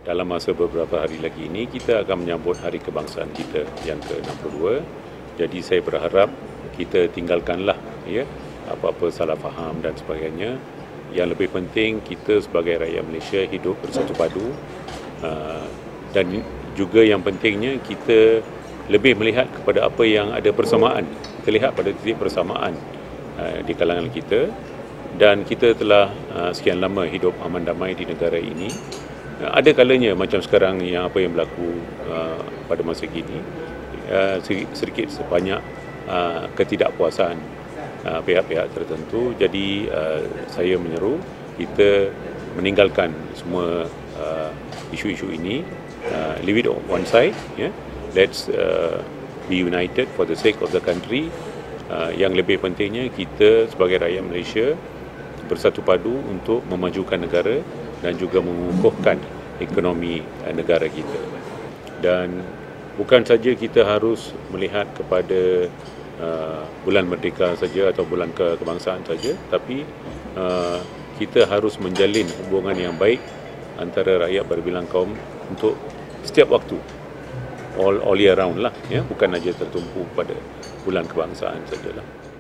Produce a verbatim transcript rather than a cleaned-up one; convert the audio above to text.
dalam masa beberapa hari lagi ini kita akan menyambut Hari Kebangsaan kita yang ke enam puluh dua. Jadi saya berharap kita tinggalkanlah ya apa-apa salah faham dan sebagainya. Yang lebih penting kita sebagai rakyat Malaysia hidup bersatu padu, uh, dan juga yang pentingnya kita lebih melihat kepada apa yang ada persamaan. Kita lihat pada titik persamaan uh, di kalangan kita, dan kita telah uh, sekian lama hidup aman damai di negara ini. Uh, ada kalanya macam sekarang yang apa yang berlaku uh, pada masa kini, uh, sedikit sebanyak uh, ketidakpuasan uh, pihak-pihak tertentu. Jadi uh, saya menyeru kita meninggalkan semua uh, isu-isu ini, uh, leave it on one side, yeah. Let's uh, be united for the sake of the country. Uh, yang lebih pentingnya kita sebagai rakyat Malaysia bersatu padu untuk memajukan negara dan juga mengukuhkan ekonomi uh, negara kita. Dan bukan saja kita harus melihat kepada uh, bulan merdeka saja atau bulan ke kebangsaan saja, tapi uh, kita harus menjalin hubungan yang baik antara rakyat berbilang kaum untuk setiap waktu. All, all year round lah, ya, bukan saja tertumpu pada bulan kebangsaan sajalah.